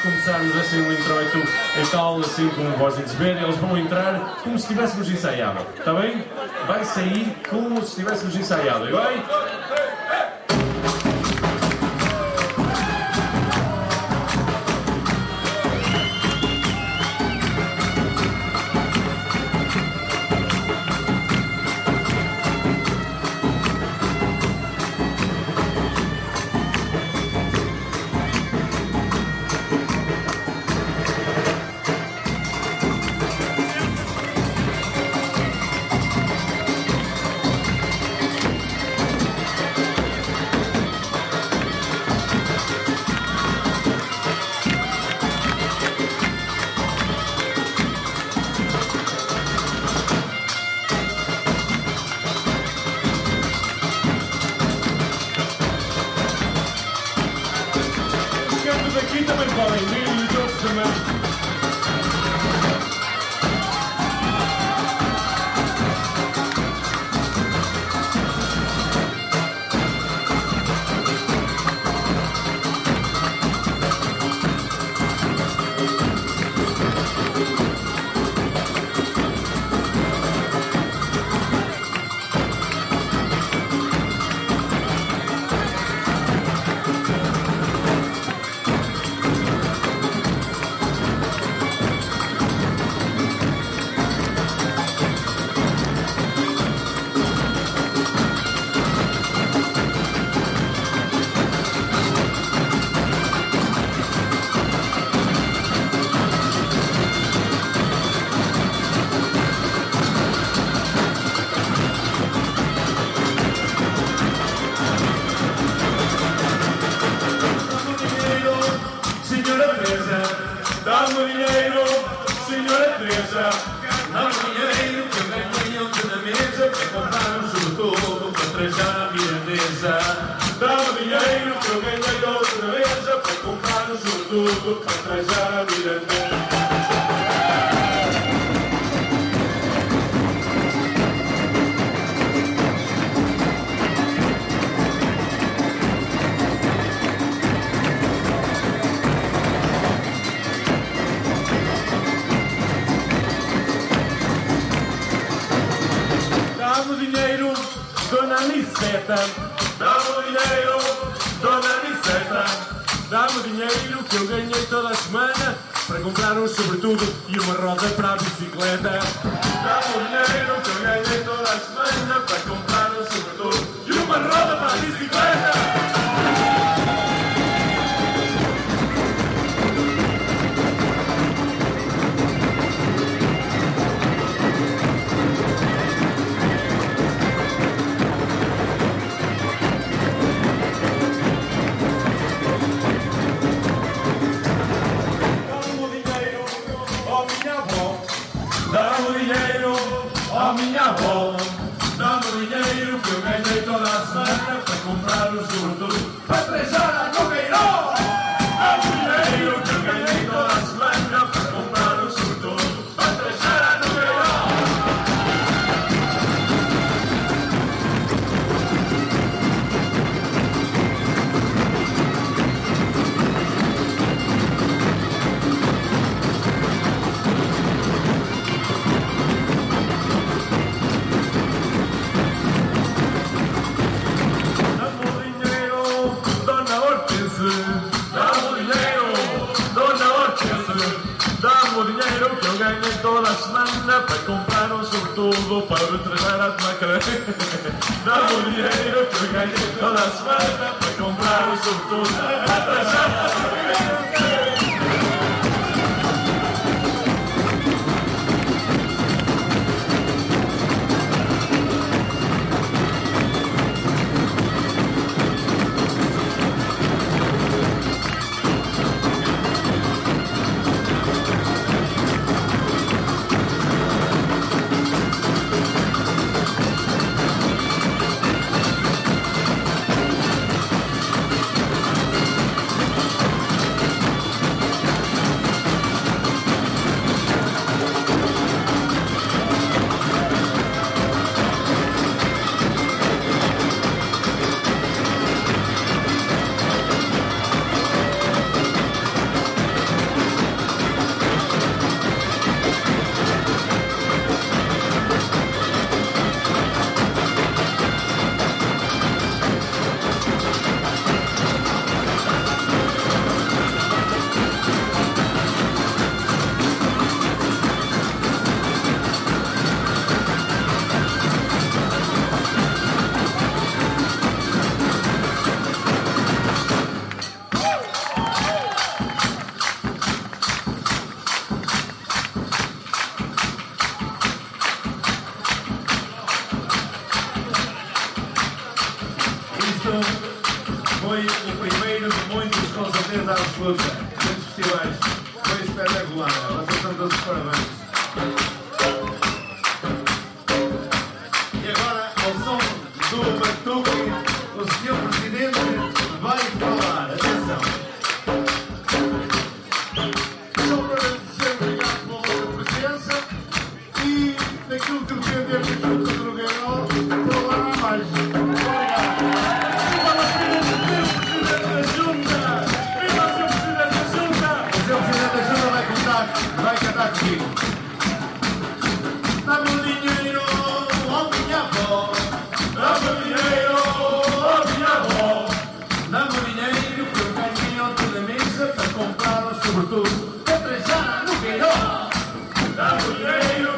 começarmos assim o introito e tal, assim como vós ides ver, eles vão entrar como se estivéssemos ensaiado, está bem? Vai sair como se estivéssemos ensaiado, e vai? Aqui também podem vir e os outros também. Dá-me dinheiro, senhora Teresa. Dá-me dinheiro que eu ganhei ontem na mesa para comprar um sobretudo para trajar a mirandesa. Dá-me dinheiro que eu ganhei outra mesa para comprar um sobretudo para trajar a mirandesa. Dona Aniceta, dá-me dinheiro, Dona Aniceta. Dá-me dinheiro que eu ganhei toda a semana para comprar um sobretudo e uma roda para a bicicleta. Dá-me dinheiro que eu ganhei toda a semana para comprar um sobretudo e uma roda para a bicicleta. Dá-me dinheiro, ó minha avó. Dá-me dinheiro que eu ganhei toda a semana para comprar um sobretudo para trajar a Coqueiró. Dá-me dinheiro que eu ganhei toda a semana para comprar um sobretudo para trajar a Coqueiró. Dá-me o dinheiro que eu ganhei toda a semana para comprar um sobretudo para trajar a Macarena. Dá-me o dinheiro que eu ganhei toda a semana para comprar um sobretudo para trajar a Macarena. escuta, muitos festivais, foi espetacular, vocês estão todos de parabéns. E agora, ao som do Batuque, o Sr. Presidente vai falar. Atenção. Só para dizer obrigado pela vossa presença e daquilo que defendemos aqui no Drogueirão, para lá há mais. Obrigado. Viva o Presidente da Junta! Viva o Sr. Presidente da Junta! O Sr. Presidente da Junta vai cantar comigo. Dá-me o dinheiro, ó minha avó. Dá-me o dinheiro, ó minha avó! Dá-me o dinheiro que eu ganhei ontem na mesa para comprar um sobretudo para trajar no Queiroz. Dá-me o dinheiro,